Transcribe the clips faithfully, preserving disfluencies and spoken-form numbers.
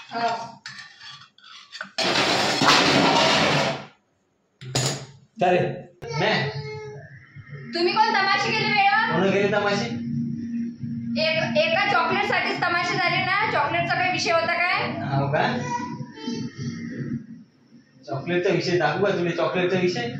अरे मैं तुम्ही कोण तमाशे केले वेळेवर? कोण केले तमाशे? एक एका चॉकलेट साठीच तमाशे झाले ना? चॉकलेटचा काही विषय होता काय? हो का? चॉकलेटचा विषय दाखवू का तुला? चॉकलेटचा विषय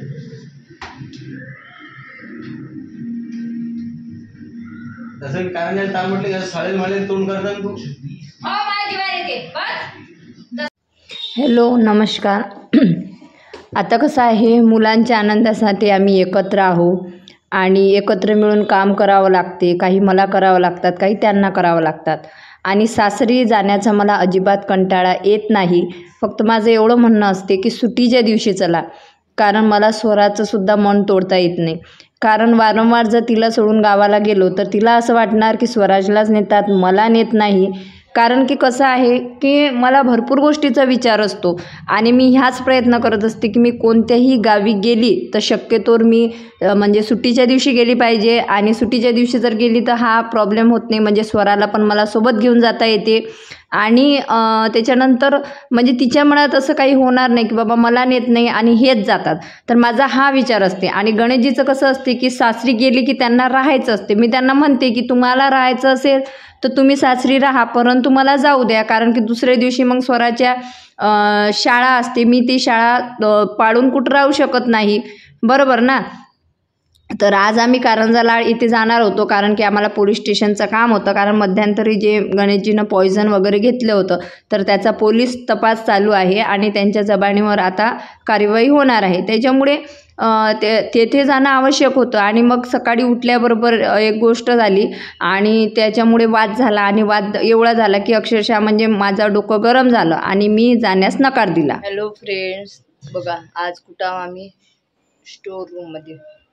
तसं कारण त्याला ताण म्हटलं का साडेल माळे तोंड करतात तू. हो माझ्या जीवावर येते बस. हॅलो नमस्कार. आता कसं आहे, मुलांच्या आनंदासाठी आम्ही एकत्र आहो आणि एकत्र मिळून काम करावं लागते. काही मला करावं लागतात, काही त्यांना करावं लागतात. आणि सासरी जाण्याचा मला अजिबात कंटाळा येत नाही. फक्त माझं एवढं म्हणणं असते की सुट्टीच्या दिवशी चला, कारण मला स्वराचं सुद्धा मन तोडता येत नाही. कारण वारंवार जर तिला सोडून गावाला गेलो तर तिला असं वाटणार की स्वराजलाच नेतात, मला नेत नाही. कारण की कसं आहे की मला भरपूर गोष्टीचा विचार असतो आणि मी ह्याच प्रयत्न करत असते की मी कोणत्याही गावी गेली तर शक्यतोवर मी म्हणजे सुट्टीच्या दिवशी गेली पाहिजे. आणि सुट्टीच्या दिवशी जर गेली तर हा प्रॉब्लेम होत नाही, म्हणजे स्वराला पण मला सोबत घेऊन जाता येते. आणि त्याच्यानंतर म्हणजे तिच्या मनात असं काही होणार नाही की बाबा मला नेत नाही आणि हेच जातात. तर माझा हा विचार असते. आणि गणेशजीचं कसं असते की सासरी गेली की त्यांना राहायचं असते. मी त्यांना म्हणते की तुम्हाला राहायचं असेल तर तुम्ही सासरी राहा, परंतु मला जाऊ द्या. कारण की दुसऱ्या दिवशी मग स्वराच्या शाळा असते, मी ती शाळा पाळून कुठं राहू शकत नाही, बरोबर ना. तर आज आम्ही कारंजा इथे जाणार होतो कारण की आम्हाला पोलीस स्टेशनचं काम होतं. कारण मध्यंतरी जे गणेशजीनं पॉयझन वगैरे घेतलं होतं तर त्याचा पोलीस तपास चालू आहे आणि त्यांच्या जबानीवर आता कार्यवाही होणार आहे. त्याच्यामुळे ते तेथे जाणं आवश्यक होतं. आणि मग सकाळी उठल्याबरोबर एक गोष्ट झाली आणि त्याच्यामुळे वाद झाला. आणि वाद एवढा झाला की अक्षरशः म्हणजे माझं डोकं गरम झालं आणि मी जाण्यास नकार दिला. हॅलो फ्रेंड्स, बघा आज कुठं आम्ही स्टोर रूममध्ये.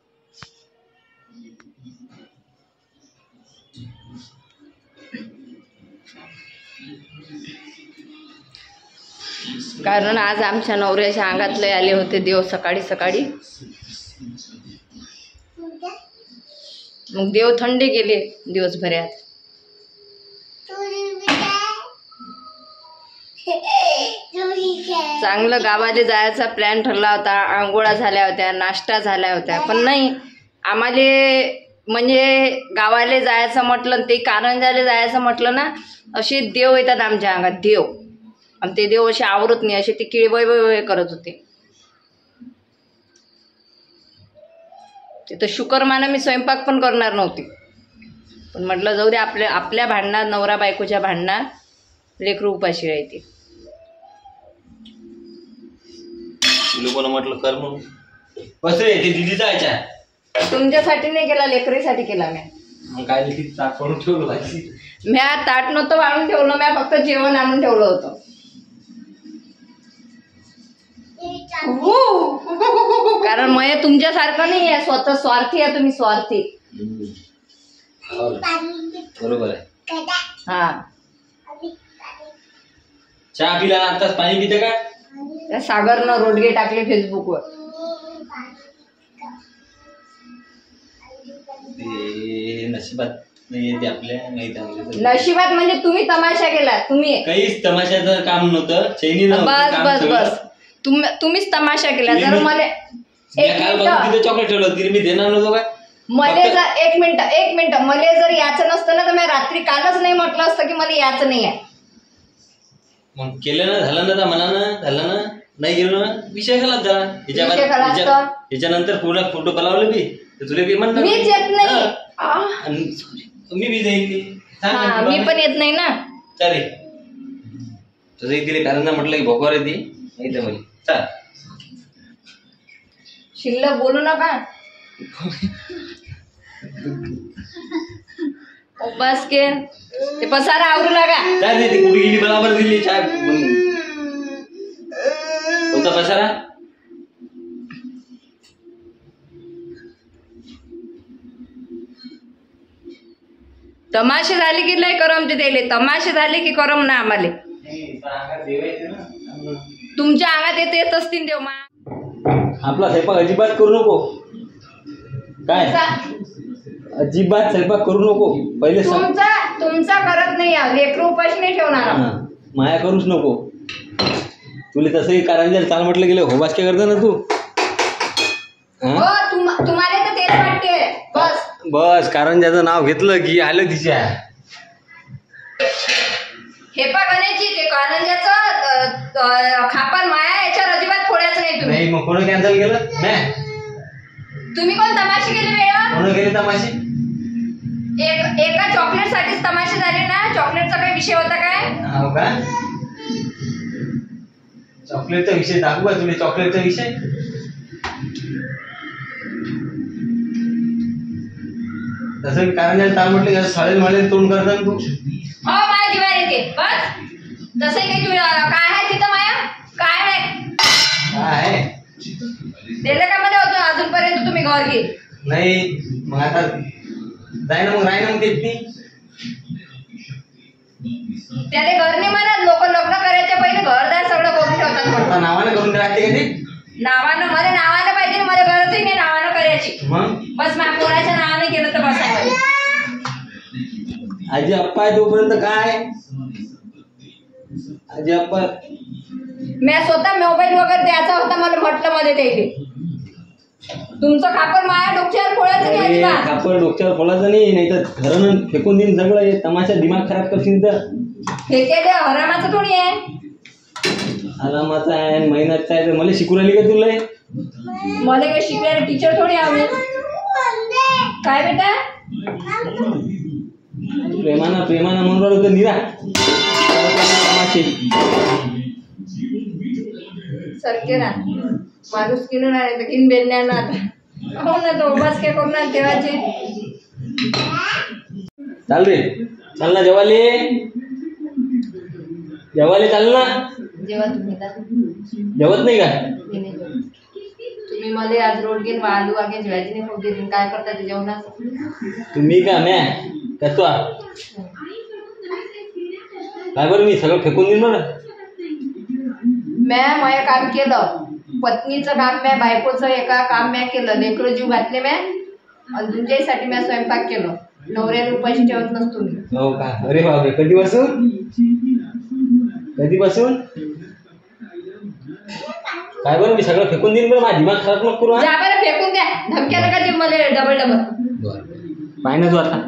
कारण आज आमच्या नवऱ्याच्या अंगातले आले होते देव सकाळी सकाळी. मग देव थंडे गेले दिवसभरात. चांगलं गावाला जायचा प्लॅन ठरला होता, आंघोळा झाल्या होत्या, नाश्ता झाल्या होत्या, पण नाही आम्हाला म्हणजे गावाला जायचं म्हटलं ते कारंजाला जायचं म्हटलं ना, असे देव येतात आमच्या अंगात देव. आणि ते देव असे आवरत नाही, असे ते किळे वय वय वय करत होते. ते तर शुक्रमाना मी स्वयंपाक पण करणार नव्हती, पण म्हटलं जाऊ दे, आपल्या आपल्या भांडणात नवरा बायकोच्या भांडणात लेकरू उपाशी राहते. लोकांना म्हटलं कर म्हणून बस रे, ते दिदी जायच्या. तुमच्यासाठी नाही केला, लेकरीसाठी केला मी. मग काय दिदी ताट करून ठेवलं भाजी. म्या ताट नव्हतं वाढून ठेवलं, म्या फक्त जेवण आणून ठेवलं होतं. कारण मग तुमच्यासारखं नाही आहे, स्वतः स्वार्थी आहे तुम्ही, स्वार्थी. बरोबर आहे. हा, चहा पिला आताच, पाणी पिते का? त्या सागरनं रोडगे टाकले फेसबुकवर. ते नशिबात नाही येते आपल्या, नाही नशिबात म्हणजे तुम्ही तमाशा केला. तुम्ही काहीच तमाशाचं काम नव्हतं, चैनी बस बस बस तुम्ही तुम्हीच तमाशा केला. जर मला एक मिनिट चॉकलेट ठेवलं होती मी देणार नव्हतो काय? मला जर एक मिनिट एक मिनिट मला जर याचं नसतं ना तर मी रात्री कालच नाही म्हटलं असतं की मला याचं नाही आहे. मग केलं ना, झालं ना, त्या मनानं झालं ना, नाही गेलो ना, विषय खलास झाला. याच्यानंतर पूर्ण फोटो बनवले मी तर तुला काही म्हणणार मीच येत नाही, मी बी जाईल, मी पण येत नाही ना. चालेल तुझं तिला कारण म्हटलं की भोकर येते नाही तर म्हणजे चाल. शिल्लक बोलू नका बस के ते पसारा आवरू लागा. काय ती कुठे गेली बरोबर दिली चहा. कोणता पसारा? तमाशे झाले की लय करम ते दिले, तमाशे झाले की करम ना आम्हाला. तुमच्या अंगात येत येत असतील देव. आपला स्वयंपाक अजिबात करू नको, काय अजिबात स्वयंपाक करू नको. पहिले तुमचा तुमचा करत नाही, लेकरू उपाशी नाही ठेवणार. माया करूच नको. तुला तसंही कारंजाला चाल म्हटलं गेलं हो बास्के करता ना तू. हो तुम- तुम्हाला तर तेच वाटते. बस बस कारंजाचं नाव घेतलं की आलं तिच्या. हे पा गण्याची ते कारंजाचं अ, अ, खापर माया याच्यावर अजिबात फोडायचं नाही तुम्ही. नाही मग कोण कॅन्सल केलं नाही. तुम्ही कोण तमाशे केले वेळेवर? कोण केले तमाशे? एक एका चॉकलेट साठीच तमाशे झाले ना. चॉकलेटचा काही विषय होता काय? हो का? चॉकलेटचा विषय दाखवू का तुला? चॉकलेटचा विषय तसं कारंजाला चाल म्हटलं की साडेल माडेल तोंड करता तू. हो माया जीवार येते. बस जसं काही तुम्ही काय आहे तिथं माया काय आहे काय आहे? दिलं का मला अजून अजूनपर्यंत तुम्ही घर घे. नाही मग आता जाय ना मग राय ना मग ते. त्याने घर नाही म्हणत. लोक लग्न करायच्या पहिले घरदार सगळं करून ठेवतात म्हणून. आता नावाने करून राहते का ते? नावानं मला नावानं पाहिजे. मला गरजही नाही नावानं करायची. मग बस माझ्या पोराच्या नावाने केलं तर बस आहे. आजी अप्पा आहे तोपर्यंत काय? आजी अप्पा मी स्वतः मोबाईल वगैरे द्यायचा होता मला म्हटलं मध्ये द्यायले. तुमचं खापर माया डोक्यावर फोडायचं नाही अरे अजिबात. खापर डोक्यावर फोडायचं नाही. नाही तर घरानं फेकून देईन सगळं. हे तमाशा दिमाग खराब करशील तर. हे केले हरामाचं थोडी आहे. आरामाचा आहे महिन्याचा आहे. मला शिकून आली का तुला? मला काही शिकलेले टीचर थोडी आम्ही. काय बेटा? प्रेमाना प्रेमाना म्हणून राहिलो तर निरा तमाशे. सरके ना माणूस किनून आले तर किन बेलण्या ना आता. हो ना तो बस काय करणार देवाचे. चाल रे चाल ना जेवाले. जेवाले चाल ना. जेव्हा तुम्ही का जेवत नाही का? तुम्ही मला आज रोड घेऊन आलू आगे जेवायची नाही खूप दिली काय करता ते जेवणाचं? तुम्ही का म्या कसो काय बरं मी सगळं फेकून देईन बरं. म्या माया काम केलं. पत्नीचं काम म्या बायकोचं एका काम म्या केलं. लेकरं जीव घातले म्या आणि तुमच्यासाठी म्या स्वयंपाक केलं. नवऱ्याला उपाशी ठेवत नसतो मी. हो का? अरे बापरे कधीपासून कधीपासून काय बरं मी सगळं फेकून देईन बरं. माझी दिमाग खराब नको करू. जा बरं फेकून द्या. धमक्या नका देऊ मला डबल डबल. पाय ना तू आता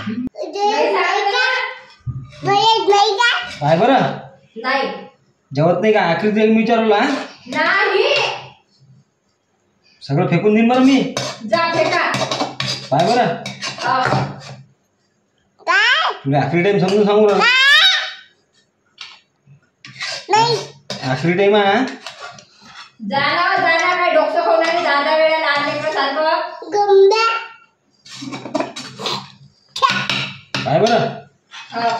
काय बरं नाही जेवत नाही का? आखरी तुला मी विचारला नाही. सगळं फेकून देईन बरं मी. जा फेका. काय बरं हा. तुला आखरी टाइम समजून सांगू ना. आखरी टाइम हा. जाना जाना काय डोकं खाऊन जाना वेळा लहान लेकरं सारखं. काय बरं हा.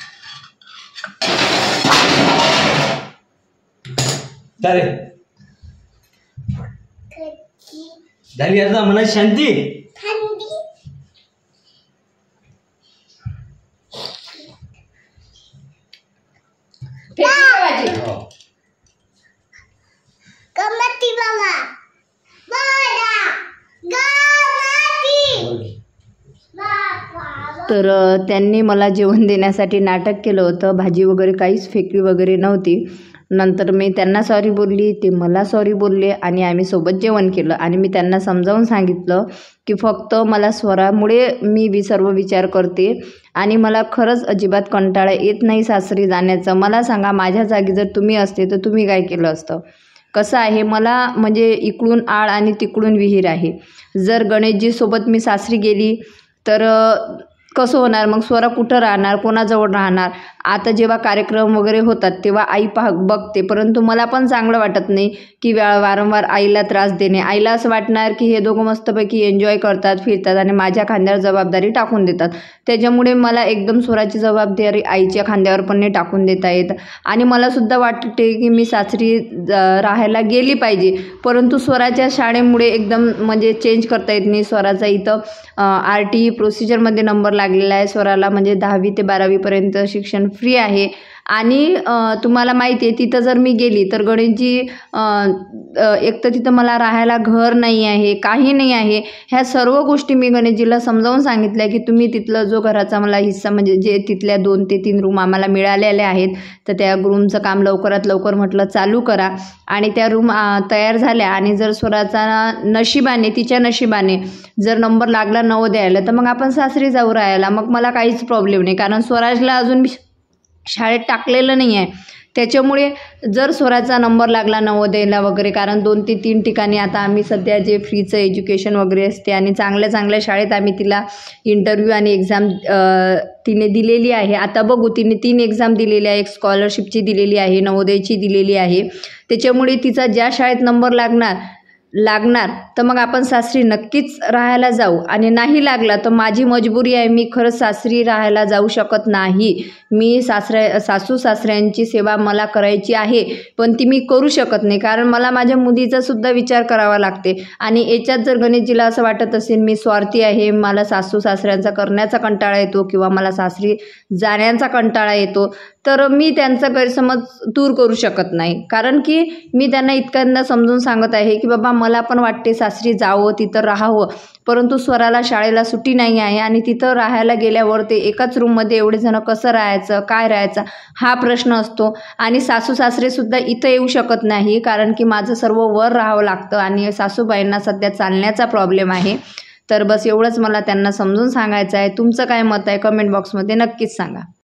चालेल झाली आता मनाची शांती. फेकून द्या भाजी. तर अ, त्यांनी मला जेवण देण्यासाठी नाटक केलं होतं. भाजी वगैरे काहीच फेकली वगैरे नव्हती. नंतर मी त्यांना सॉरी बोलली, ते मला सॉरी बोलले आणि आम्ही सोबत जेवण केलं. आणि मी त्यांना समजावून सांगितलं की फक्त मला स्वरामुळे मी वि सर्व विचार करते आणि मला खरंच अजिबात कंटाळा येत नाही सासरी जाण्याचं. मला सांगा माझ्या जागी जर तुम्ही असते तर तुम्ही काय केलं असतं? कसं आहे मला म्हणजे इकडून आळ आणि तिकडून विहीर आहे. जर गणेशजीसोबत मी सासरी गेली तर कसं होणार? मग स्वरा कुठं राहणार? कोणाजवळ राहणार? आता जेव्हा कार्यक्रम वगैरे होतात तेव्हा आई पाह बघते, परंतु मला पण चांगलं वाटत नाही की वा वारंवार आईला त्रास देणे. आईला असं वाटणार की हे दोघं मस्तपैकी एन्जॉय करतात, फिरतात आणि माझ्या खांद्यावर जबाबदारी टाकून देतात. त्याच्यामुळे मला एकदम स्वराची जबाबदारी आईच्या खांद्यावर पण नाही टाकून देता येत. आणि मलासुद्धा वाटते की मी सासरी राहायला गेली पाहिजे, परंतु स्वराच्या शाळेमुळे एकदम म्हणजे चेंज करता येत नाही. स्वराचा इथं आर टी ई प्रोसिजरमध्ये नंबर लागलेला आहे. स्वराला म्हणजे दहावी ते बारावीपर्यंत शिक्षण फ्री आहे आणि अ, तुम्हाला माहिती आहे तिथं जर मी गेली तर गणेशजी अ, अ, एक तर तिथं मला राहायला घर नाही आहे, काही नाही आहे. ह्या सर्व गोष्टी मी गणेशजीला समजावून सांगितल्या की तुम्ही तिथलं जो घराचा मला हिस्सा म्हणजे जे तिथल्या दोन ते तीन रूम आम्हाला मिळालेल्या आहेत तर त्या रूमचं काम लवकरात लवकर म्हटलं चालू करा. आणि त्या रूम तयार झाल्या आणि जर स्वराचा नशिबाने तिच्या नशिबाने जर नंबर लागला नवोदयाला तर मग आपण सासरी जाऊ राहायला. मग मला काहीच प्रॉब्लेम नाही, कारण स्वराजला अजून शाळेत टाकलेलं नाही आहे. त्याच्यामुळे जर स्वराचा नंबर लागला नवोदयला वगैरे, कारण दोन ते तीन ठिकाणी आता आम्ही सध्या जे फ्रीचं एज्युकेशन वगैरे असते आणि चांगल्या चांगल्या शाळेत आम्ही तिला इंटरव्ह्यू आणि एक्झाम तिने दिलेली आहे. आता बघू, तिने तीन एक्झाम दिलेली आहे, एक स्कॉलरशिपची दिलेली आहे, नवोदयची दिलेली आहे. त्याच्यामुळे तिचा ज्या शाळेत नंबर लागणार लागणार तर मग आपण सासरी नक्कीच राहायला जाऊ. आणि नाही लागला तर माझी मजबुरी आहे, मी खरंच सासरी राहायला जाऊ शकत नाही. मी सासऱ्या सासू सासऱ्यांची सेवा मला करायची आहे, पण ती मी करू शकत नाही, कारण मला माझ्या मुलीचा सुद्धा विचार करावा लागते. आणि याच्यात जर गणेशजीला असं वाटत असेल मी स्वार्थी आहे, मला सासू सासऱ्यांचा करण्याचा कंटाळा येतो किंवा मला सासरी जाण्याचा कंटाळा येतो, तर मी त्यांचा गैरसमज दूर करू शकत नाही. कारण की मी त्यांना इतक्यांदा समजून सांगत आहे की बाबा मला पण वाटते सासरी जावं, तिथं राहावं, परंतु स्वराला शाळेला सुट्टी नाही आहे आणि तिथं राहायला गेल्यावर ते एकाच रूममध्ये एवढे जण कसं राहायचं, काय राहायचं हा प्रश्न असतो. आणि सासू सासरेसुद्धा इथं येऊ शकत नाही, कारण की माझं सर्व वर राहावं लागतं आणि सासूबाईंना सध्या चालण्याचा प्रॉब्लेम आहे. तर बस एवढंच मला त्यांना समजून सांगायचं आहे. तुमचं काय मत आहे कमेंट बॉक्समध्ये नक्कीच सांगा.